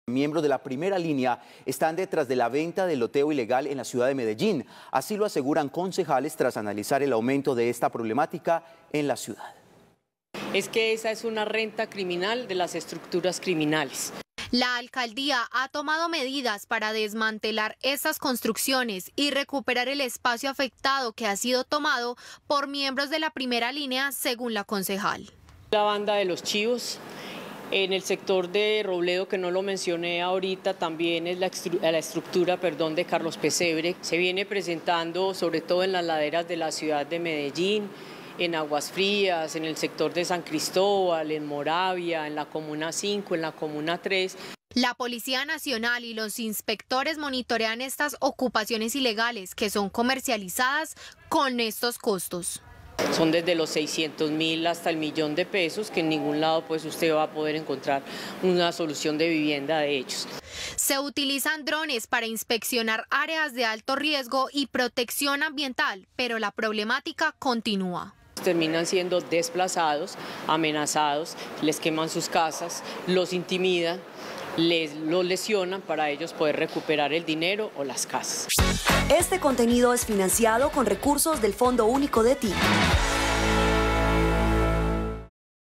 Miembros de la primera línea están detrás de la venta del loteo ilegal en la ciudad de Medellín. Así lo aseguran concejales tras analizar el aumento de esta problemática en la ciudad. Es que esa es una renta criminal de las estructuras criminales. La alcaldía ha tomado medidas para desmantelar estas construcciones y recuperar el espacio afectado que ha sido tomado por miembros de la primera línea, según la concejal. La banda de los chivos. En el sector de Robledo, que no lo mencioné ahorita, también es la estructura de Carlos Pesebre. Se viene presentando sobre todo en las laderas de la ciudad de Medellín, en Aguas Frías, en el sector de San Cristóbal, en Moravia, en la Comuna 5, en la Comuna 3. La Policía Nacional y los inspectores monitorean estas ocupaciones ilegales que son comercializadas con estos costos. Son desde los 600.000 hasta el millón de pesos, que en ningún lado pues usted va a poder encontrar una solución de vivienda de ellos. Se utilizan drones para inspeccionar áreas de alto riesgo y protección ambiental, pero la problemática continúa. Terminan siendo desplazados, amenazados, les queman sus casas, los intimidan, los lesionan para ellos poder recuperar el dinero o las casas. Este contenido es financiado con recursos del Fondo Único de TIC.